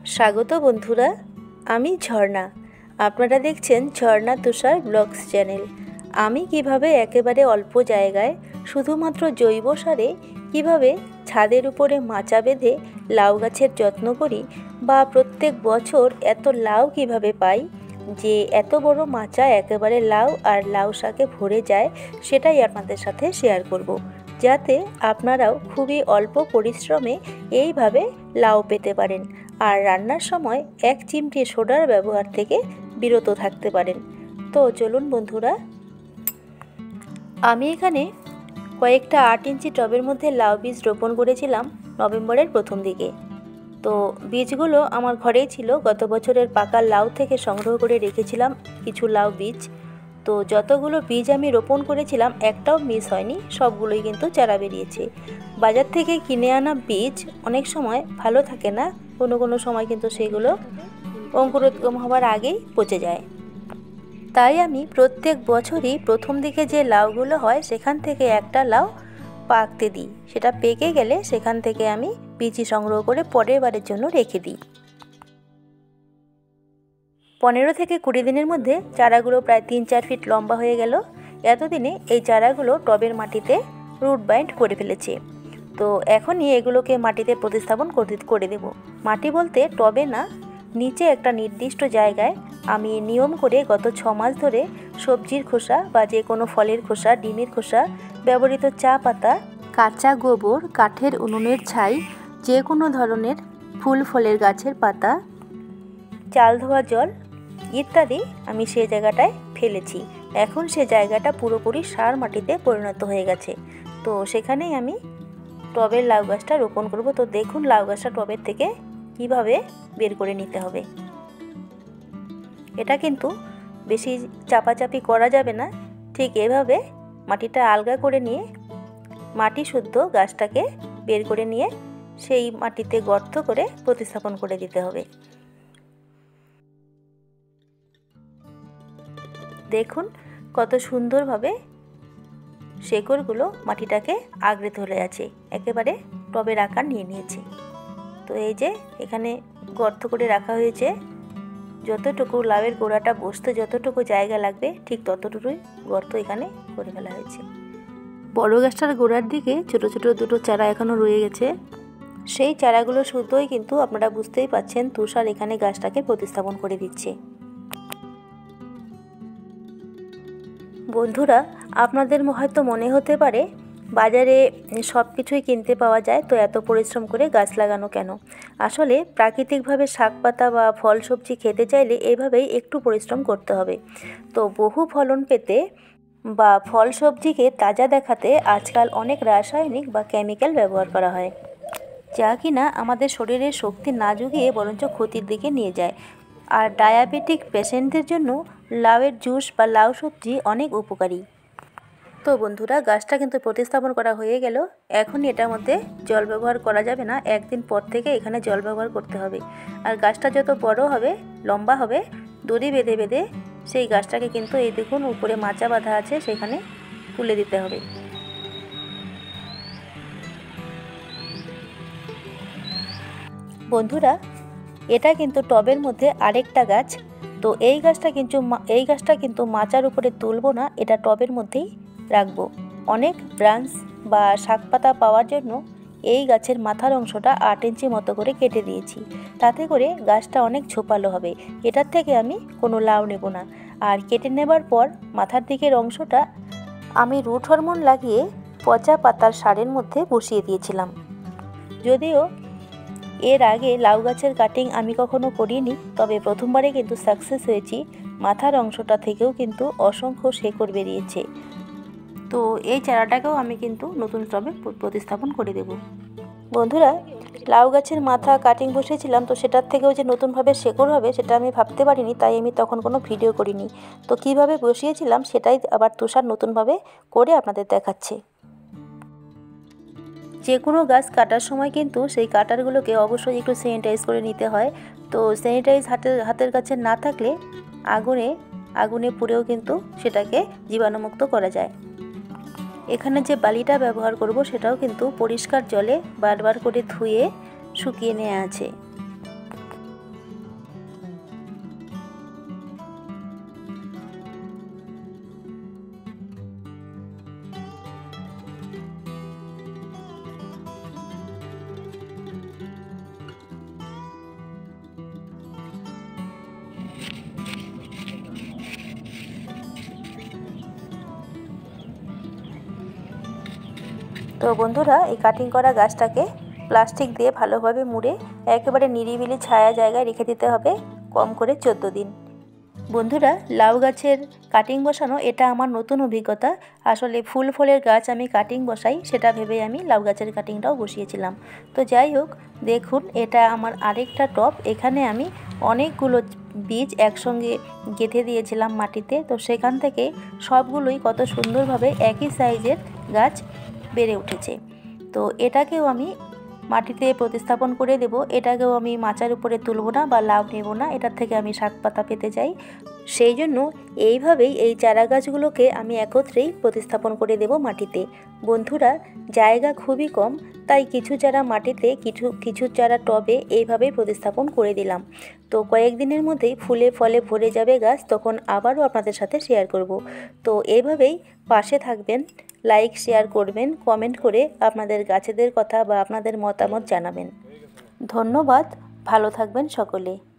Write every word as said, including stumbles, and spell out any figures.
স্বাগত বন্ধুরা, আমি ঝর্ণা। আপনারা দেখছেন ঝর্ণা তুষার ব্লগস চ্যানেল। আমি কিভাবে একেবারে অল্প জায়গায় শুধুমাত্র জৈব সারে কিভাবে ছাদের উপরে মাচা বেঁধে লাউ গাছের যত্ন করি, বা প্রত্যেক বছর এত লাউ কিভাবে পাই যে এত বড় মাচা একেবারে লাউ আর লাউ শাকে ভরে যায়, সেটাই আপনাদের সাথে শেয়ার করব, যাতে আপনারাও খুবই অল্প পরিশ্রমে এইভাবে লাউ পেতে পারেন আর রান্নার সময় এক চিমটি সোডার ব্যবহার থেকে বিরত থাকতে পারেন। তো চলুন বন্ধুরা, আমি এখানে কয়েকটা আট ইঞ্চি টবের মধ্যে লাউ বীজ রোপণ করেছিলাম নভেম্বরের প্রথম দিকে। তো বীজগুলো আমার ঘরেই ছিল, গত বছরের পাকা লাউ থেকে সংগ্রহ করে রেখেছিলাম কিছু লাউ বীজ। তো যতগুলো বীজ আমি রোপণ করেছিলাম একটাও মিস হয়নি, সবগুলোই কিন্তু চারা বেরিয়েছে। বাজার থেকে কিনে আনা বীজ অনেক সময় ভালো থাকে না, কোনো কোনো সময় কিন্তু সেগুলো অঙ্কুরোদ্গম হওয়ার আগেই পচে যায়। তাই আমি প্রত্যেক বছরই প্রথম দিকে যে লাউগুলো হয় সেখান থেকে একটা লাউ পাকতে দিই, সেটা পেকে গেলে সেখান থেকে আমি বীজ সংগ্রহ করে পরের বারের জন্য রেখে দিই। পনেরো থেকে কুড়ি দিনের মধ্যে চারাগুলো প্রায় তিন চার ফিট লম্বা হয়ে গেল। এতদিনে এই চারাগুলো টবের মাটিতে রুট বাইন্ড করে ফেলেছে। তো এখনই এগুলোকে মাটিতে প্রতিস্থাপন করে দেব। মাটি বলতে টবে না, নিচে একটা নির্দিষ্ট জায়গায় আমি নিয়ম করে গত ছ মাস ধরে সবজির খোসা বা যে কোনো ফলের খোসা, ডিমের খোসা, ব্যবহৃত চা পাতা, কাঁচা গোবর, কাঠের উনুনের ছাই, যে কোনো ধরনের ফুল ফলের গাছের পাতা, চাল ধোয়া জল ইত্যাদি আমি সেই জায়গাটায় ফেলেছি। এখন সে জায়গাটা পুরোপুরি সার মাটিতে পরিণত হয়ে গেছে। তো সেখানেই আমি টবের লাউ গাছটা রোপণ করব। তো দেখুন লাউ গাছটা টবের থেকে কিভাবে বের করে নিতে হবে। এটা কিন্তু বেশি চাপাচাপি করা যাবে না, ঠিক এভাবে মাটিটা আলগা করে নিয়ে মাটি শুদ্ধ গাছটাকে বের করে নিয়ে সেই মাটিতে গর্ত করে প্রতিস্থাপন করে দিতে হবে। দেখুন কত সুন্দরভাবে শেকড়গুলো মাটিটাকে আঁকড়ে ধরে আছে, একেবারে টবের আকার নিয়ে নিয়েছে। তো এই যে এখানে গর্ত করে রাখা হয়েছে, যতটুকু লাউয়ের গোড়াটা বসতে যতটুকু জায়গা লাগবে ঠিক ততটুকুই গর্ত এখানে করে ফেলা হয়েছে। বড় গাছটার গোড়ার দিকে ছোট ছোট দুটো চারা এখনও রয়ে গেছে। সেই চারাগুলো শুদ্ধই কিন্তু আপনারা বুঝতেই পাচ্ছেন তুষার এখানে গাছটাকে প্রতিস্থাপন করে দিচ্ছে। বন্ধুরা, আপনাদের হয়তো মনে হতে পারে বাজারে সব কিছুই কিনতে পাওয়া যায়, তো এত পরিশ্রম করে গাছ লাগানো কেন? আসলে প্রাকৃতিকভাবে শাক পাতা বা ফল সবজি খেতে চাইলে এইভাবেই একটু পরিশ্রম করতে হবে। তো বহু ফলন পেতে বা ফল সবজিকে তাজা দেখাতে আজকাল অনেক রাসায়নিক বা কেমিক্যাল ব্যবহার করা হয়, যা কিনা আমাদের শরীরের শক্তি না জুগিয়ে বরঞ্চ ক্ষতির দিকে নিয়ে যায়। আর ডায়াবেটিক পেশেন্টদের জন্য লাউয়ের জুস বা লাউ সবজি অনেক উপকারী। তো বন্ধুরা, গাছটা কিন্তু প্রতিস্থাপন করা হয়ে গেল। এখনই এটার মধ্যে জল ব্যবহার করা যাবে না, একদিন পর থেকে এখানে জল ব্যবহার করতে হবে। আর গাছটা যত বড় হবে, লম্বা হবে, দড়ি বেঁধে বেঁধে সেই গাছটাকে কিন্তু এই দেখুন উপরে মাচা বাঁধা আছে, সেখানে তুলে দিতে হবে। বন্ধুরা, এটা কিন্তু টবের মধ্যে আরেকটা গাছ। তো এই গাছটা কিন্তু এই গাছটা কিন্তু মাচার উপরে তুলব না, এটা টবের মধ্যেই রাখবো। অনেক ব্রাঞ্চ বা শাক পাতা পাওয়ার জন্য এই গাছের মাথার অংশটা আট ইঞ্চি মতো করে কেটে দিয়েছি, তাতে করে গাছটা অনেক ঝোপালো হবে। এটার থেকে আমি কোনো লাউ নেব না। আর কেটে নেবার পর মাথার দিকের অংশটা আমি রুট হরমোন লাগিয়ে পচা পাতার সারের মধ্যে বসিয়ে দিয়েছিলাম। যদিও এর আগে লাউ গাছের কাটিং আমি কখনো করিনি, তবে প্রথমবারে কিন্তু সাকসেস হয়েছি। মাথার অংশটা থেকেও কিন্তু অসংখ্য শেকড় বেরিয়েছে। তো এই চারাটাকেও আমি কিন্তু নতুন টবে প্রতিস্থাপন করে দেব। বন্ধুরা, লাউ গাছের মাথা কাটিং বসিয়েছিলাম, তো সেটার থেকেও যে নতুনভাবে শেকড় হবে সেটা আমি ভাবতে পারিনি, তাই আমি তখন কোনো ভিডিও করিনি। তো কিভাবে বসিয়েছিলাম সেটাই আবার তুষার নতুনভাবে করে আপনাদের দেখাচ্ছে। যে কোনো গাছ কাটার সময় কিন্তু সেই কাটারগুলোকে অবশ্যই একটু স্যানিটাইজ করে নিতে হয়। তো স্যানিটাইজ হাতের হাতের কাছে না থাকলে আগুনে আগুনে পুড়েও কিন্তু সেটাকে জীবাণুমুক্ত করা যায়। এখানে যে বালিটা ব্যবহার করব সেটাও কিন্তু পরিষ্কার জলে বারবার করে ধুয়ে শুকিয়ে নেওয়া আছে। তো বন্ধুরা, এই কাটিং করা গাছটাকে প্লাস্টিক দিয়ে ভালোভাবে মুড়ে একেবারে নিরিবিলি ছায়া জায়গায় রেখে দিতে হবে কম করে চোদ্দো দিন। বন্ধুরা, লাউ গাছের কাটিং বসানো এটা আমার নতুন অভিজ্ঞতা। আসলে ফুল ফলের গাছ আমি কাটিং বসাই সেটা ভেবে আমি লাউ গাছের কাটিংটাও বসিয়েছিলাম। তো যাই হোক, দেখুন এটা আমার আরেকটা টব। এখানে আমি অনেকগুলো বীজ একসঙ্গে গেঁথে দিয়েছিলাম মাটিতে। তো সেখান থেকে সবগুলোই কত সুন্দরভাবে একই সাইজের গাছ বেড়ে উঠেছে। তো এটাকেও আমি মাটিতে প্রতিস্থাপন করে দেব। এটাকেও আমি মাচার উপরে তুলব না বা লাভ নেব না, এটার থেকে আমি শাক পাতা পেতে চাই। সেই জন্য এইভাবেই এই চারা গাছগুলোকে আমি একত্রেই প্রতিস্থাপন করে দেব মাটিতে। বন্ধুরা, জায়গা খুবই কম, তাই কিছু চারা মাটিতে, কিছু কিছু চারা টবে এইভাবেই প্রতিস্থাপন করে দিলাম। তো কয়েকদিনের মধ্যেই ফুলে ফলে ভরে যাবে গাছ, তখন আবারও আপনাদের সাথে শেয়ার করব। তো এইভাবেই পাশে থাকবেন, লাইক শেয়ার করবেন, কমেন্ট করে আপনাদের গাছেদের কথা বা আপনাদের মতামত জানাবেন। ধন্যবাদ, ভালো থাকবেন সকলে।